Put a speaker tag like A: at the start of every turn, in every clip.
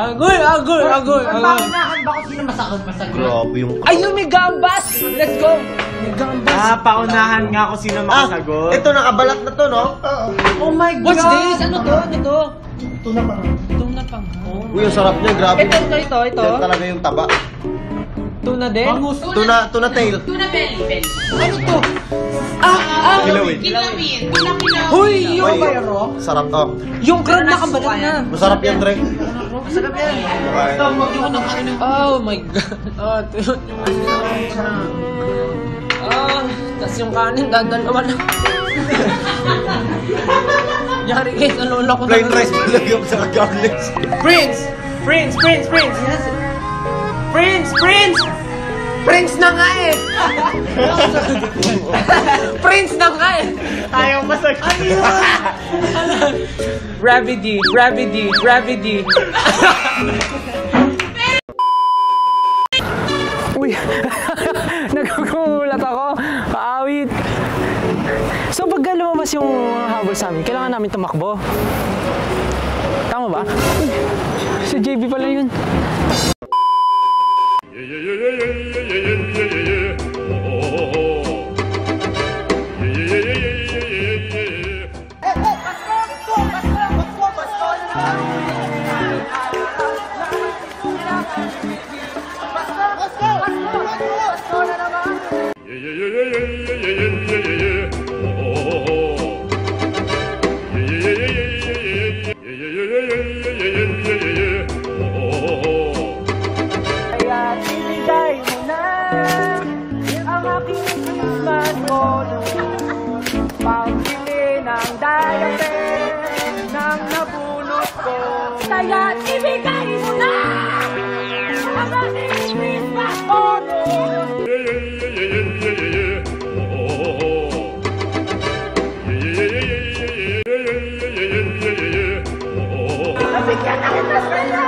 A: Agoy!
B: Paunahan ba kung sino masagot?
C: Grabe yung...
A: Ayun, may gambas! Let's go! May gambas!
C: Paunahan nga kung sino makasagot. Ito, nakabalat na to, no?
A: Oh my God! What's this? Ano to? Ano to?
B: Tuna pa.
A: Tuna pang.
C: Uy, ang sarap niya, grabe.
A: Ito.
C: Ito talaga yung taba.
A: Tuna din?
C: Tuna tail.
D: Tuna belly.
A: Ano to?
C: Kilawin.
A: Huy! Yung
C: Sarap to.
A: Yung crab nakabalat na.
C: Masarap yan, Dre.
B: Masarap yan.
A: Oh my God. Tas yung kanin, dadalawa na. Yari guys, ano ulo ko
C: Plain rice talaga yung sa garlics.
A: Prince na nga eh! Prince na nga eh!
C: Ayaw masagot.
A: Gravity. Uy! Nagugulat ako. Paawit. So pag lumabas yung habol sa amin, kailangan namin tumakbo. Tama ba? Si JB pala yun.
D: Kaya ibigay mo na ang aking Christmas bonus! Nabigyan na kita sa'yo!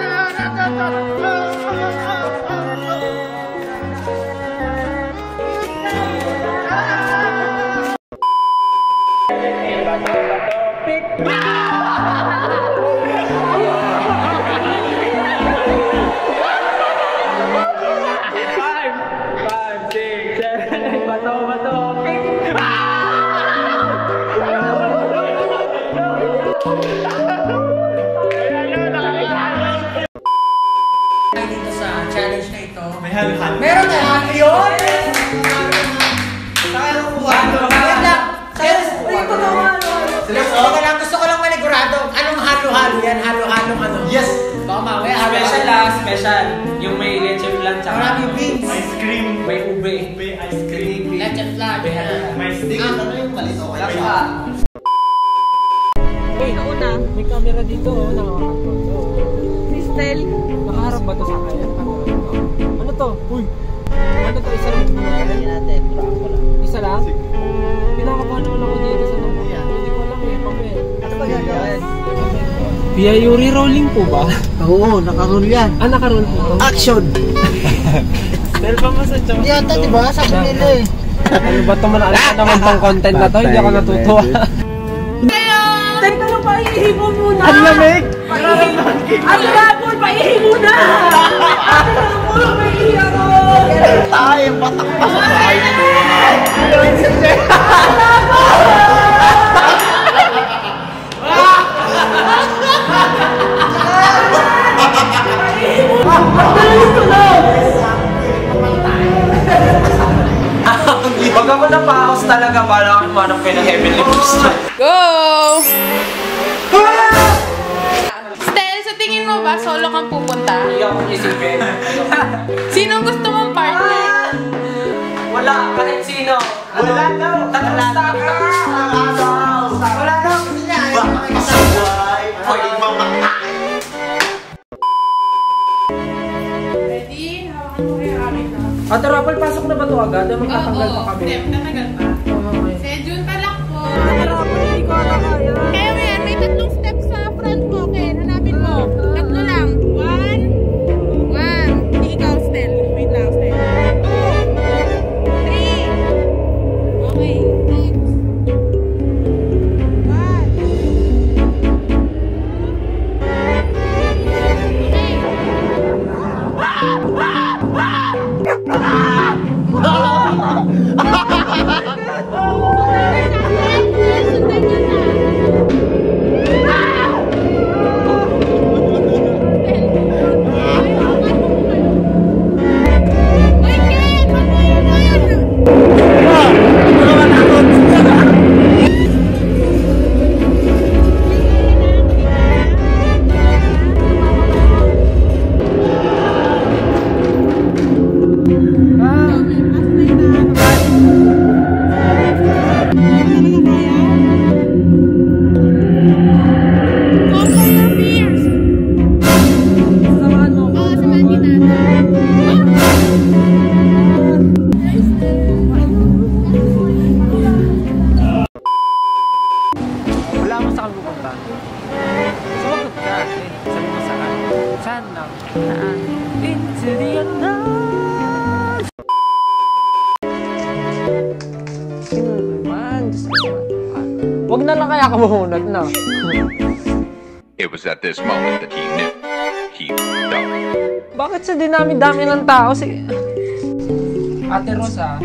B: Dito sa challenge na ito. May halo-halo. Meron na yun! Saka lang kuha. Wait lang. Gusto ko lang manigurado. Anong halo-halo yan? Halo-halo ano? Yes! Baka mamaya halo-halo.
A: Special. Yung may leche flan tsaka.
B: Maraming beans.
C: Ice cream.
A: May ube.
C: Ice cream.
B: Leche flan.
C: May stick. Ano yung palito?
A: May camera dito, nakakakontrol to.
D: Stell.
A: Nakaharap ba to sa kanya? Ano to? Uy! Ano to? Isa lang? Isa lang? Pinakabahan naman ako dito sa nung. Hindi ko alam eh, papel.
B: Ano ba gagawin?
A: Pia, yung re-rolling po ba?
B: Oo, nakaroll yan.
A: Nakaroll po to?
B: Action!
A: Dahil pa masadya.
B: Hindi ata, diba? Sabi nila eh.
A: Ano ba ito? Alam ka naman tong content na to, hindi ako natutuwa. Teka lang, paiihi mo muna!
C: Ang lamig!
A: Ang labon, paiihi muna! Ang labon, paiihi ako!
C: Tayo, patak-patak tayo!
A: Pag ako napaos talaga, bala kang manang pinag-heavenly boost.
D: Go! Stell, sa tingin mo ba solo kang pupunta?
A: Hindi ako isipin.
D: Sinong gusto mong partner?
A: Wala, kahit sino. Wala daw. Wala daw. Wala daw.
D: Ready? Hawakan mo kayo amin na.
A: Ate Rapal, pasok na ba ito agad? Magtatagal pa kami.
D: Step, tatagal pa. Si June talak po.
A: Ate Rapal, hindi ko alam kaya.
D: Kaya mo yan, may tatlong steps sa front mo. Ken, hanapin mo. Tatlo lang. 1. Hindi ikaw, Stell. Wait lang, Stell. 2. 3. Okay, next. 1.
A: Wag na lang kaya kamuhunat na.
E: It was at this moment that he knew he f***ed up.
A: Bakit sa dinami-dami ng tao? Ate Rosa.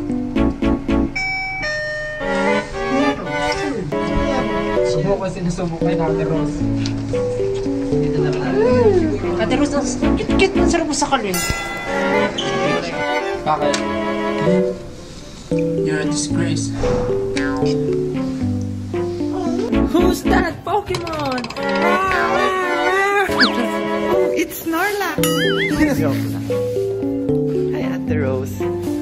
A: Subukan sinusubukan na Ate Ros. Ate Ros, ang cute-cute ng sarap mo sa kalin. Bakit? You're a disgrace.
D: Who's that Pokemon? Oh, it's Snorlax.
C: Hi, Ate Rose.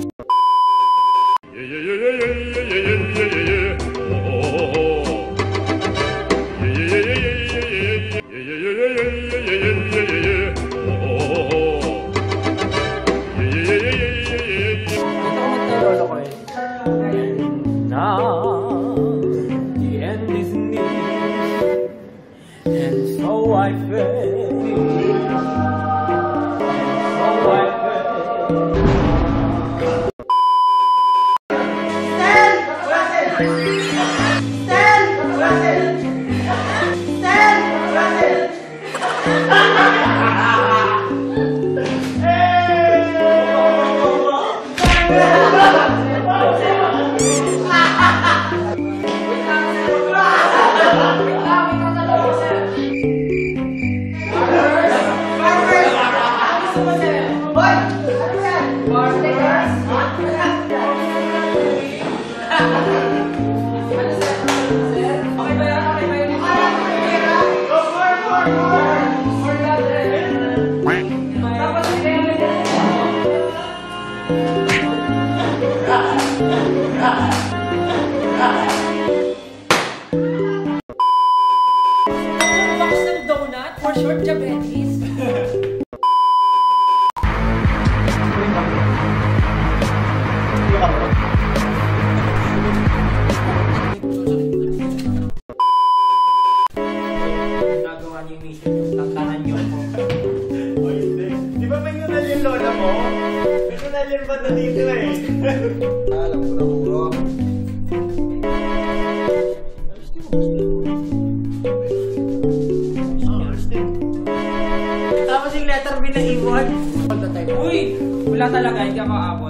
B: Tapos yung letter B na iwan.
A: Uy! Wala talaga, hindi ako aabot.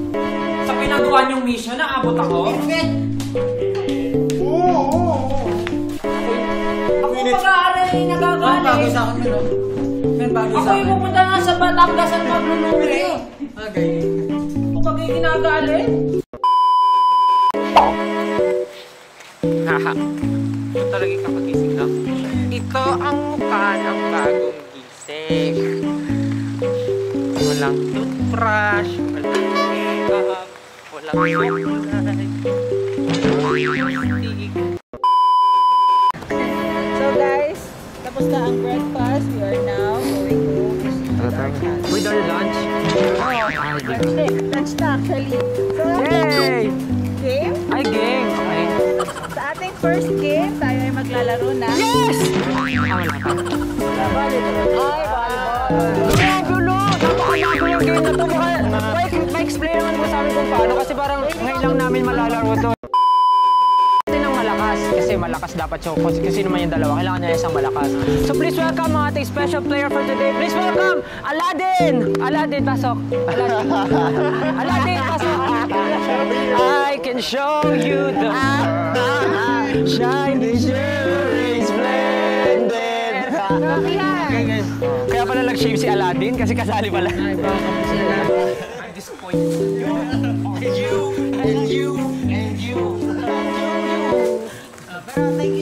A: Sa pinagawa niyong mission, naabot ako?
D: Ako pag-aaral ay nagagalit.
B: Bago sa akin yun, bago
D: Ako
B: sa
D: yung
B: akin.
D: pupunta nga sa Batangas at magluluwi.
A: Ako pag ginagalit? Haha. Ito talaga kakagising na. Ito ang mukha ng bagong gising. Walang toothbrush, walang makeup, walang sukulay.
D: So guys, tapos na ang breakfast. We are now going to
A: With our lunch?
D: lunch na actually. So,
A: Yay!
D: game?
A: Ay, game! Okay.
D: Sa ating first game, tayo ay maglalaro na.
A: Yes!
D: Volleyball.
A: Ay, gulo! Napakalago yung game na to. Ma-explain naman mo sa amin kung paano kasi parang ngayon lang namin malalaro to. Ng malakas kasi malakas dapat siya kasi naman yung dalawa kailangan niya isang malakas. So please welcome mga ating special player for today. Please welcome Aladdin! Aladdin, pasok! Aladdin, pasok! I can show you the shining jewelry splendid. Kaya pala nag-shave si Aladdin kasi kasali pala. Ay, baka po si Aladdin. I'm disappointed. And you.
B: Pero thank you